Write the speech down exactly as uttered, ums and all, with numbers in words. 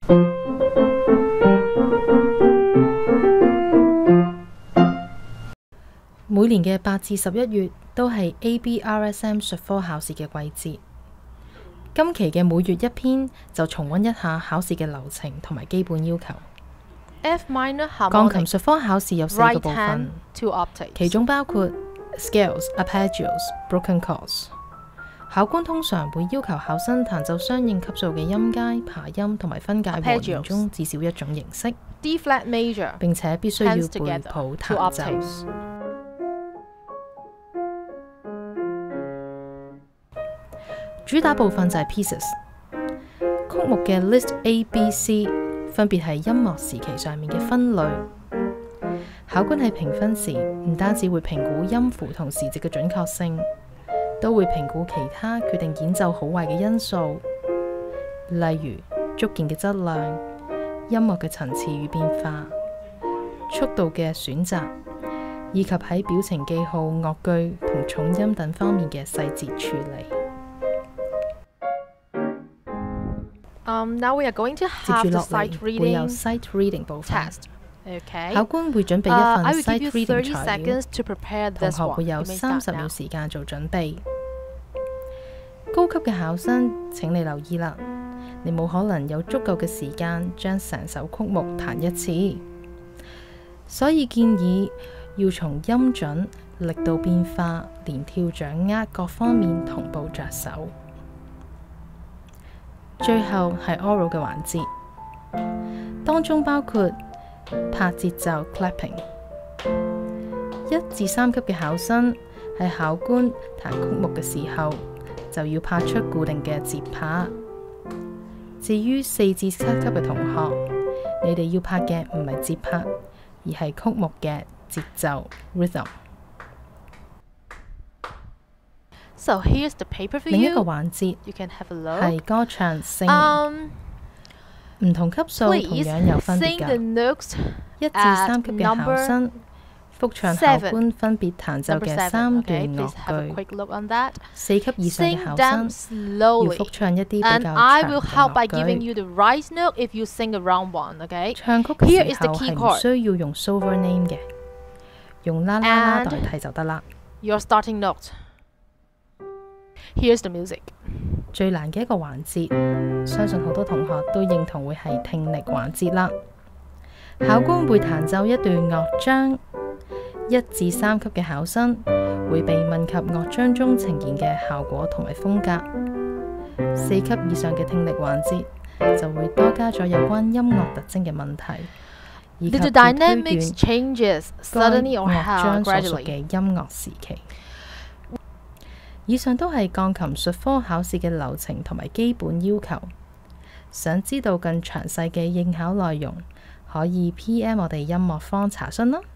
每年嘅八至十一月都係 A B R S M 術科考試嘅季節。今期嘅每月一篇就重溫一下考試嘅流程同埋基本要求。 F minor harmonic 鋼琴術科考試有四個部 right 分 hand two octaves 其中包括 scales、arpeggios、broken chords。考官通常會要求考生彈奏相應級數嘅音階、爬音同埋分解和弦中至少一種形式。 D flat major 並且必須要 hands 背 together 譜 two 彈奏。 octaves。 主打部分就係 pieces， 曲目嘅 list A、B、C 分別係音樂時期上面嘅分類。考官喺評分時唔單止會評估音符同時值嘅準確性，都會評估其他決定演奏好壞嘅因素，例如觸鍵嘅質量、音樂嘅層次與變化、速度嘅選擇，以及喺表情記號、樂句同重音等方面嘅細節處理。 Um, now we are going to 接 have 住 the 落 sight 嚟會有 reading sight reading 部分。 test. Okay. 考官會準備 Uh, 一 I 份 will give sight you reading thirty 材料， seconds to prepare 同 this 學 one. 會有 You may 三 start 十秒 now. 時間做準備。高級嘅考生請你留意啦，你冇可能有足夠嘅時間將成首曲目彈一次，所以建議要從音準、力度變化、連跳掌握各方面同步着手。最後係 oral 嘅環節，當中包括拍節奏 clapping。一至三級嘅考生喺考官彈曲目嘅時候就要拍出固定嘅節拍。至於四至七級嘅同學，你哋要拍嘅唔係節拍，而係曲目嘅節奏 rhythm。 So here's the paper for 另一個 you. 環節 You can have a look. 係歌唱 singing， Um, 唔同級數同 please 樣有分別 sing the 㗎。 notes 一至 at 三級嘅考 number 生復唱考 seven. 官分別彈奏 Number 嘅 seven. 三 Okay, 段 please have a 樂句。 quick look on that. 四級以上嘅 Sing 考 them 生要 slowly. 復唱一啲比 And 較 I 長 will 嘅 help by 樂 giving 句。 you the right note if you sing around one, okay? 唱曲 Here 嘅 is 時 the 候 key 係唔 chord. 需要用 sovereign name 嘅，用啦啦啦 And 代替就得啦。 Your starting note. Here's the music. 最難嘅一個環節，相信好多同學都認同會係聽力環節啦。考官會彈奏一段樂章，一至三級嘅考生會被問及樂章中呈現嘅效果同埋風格。四級以上嘅聽力環節就會多加咗有關音樂特徵嘅問題，以及 Did the 要推斷 dynamics changes 該 suddenly or 樂 how 章所屬 gradually? 嘅音樂時期。以上都係鋼琴術科考試嘅流程同埋基本要求。想知道更詳細嘅應考內容，可以 P M 我哋音樂坊查詢啦。